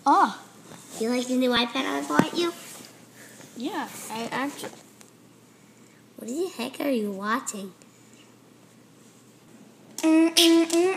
Oh. You like the new iPad I bought you? Yeah, I actually... What the heck are you watching?